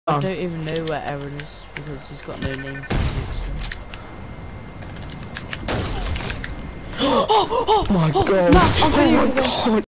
I don't even know where Aaron is because he's got no name to switch to. Oh my god! No, I'm Oh my god!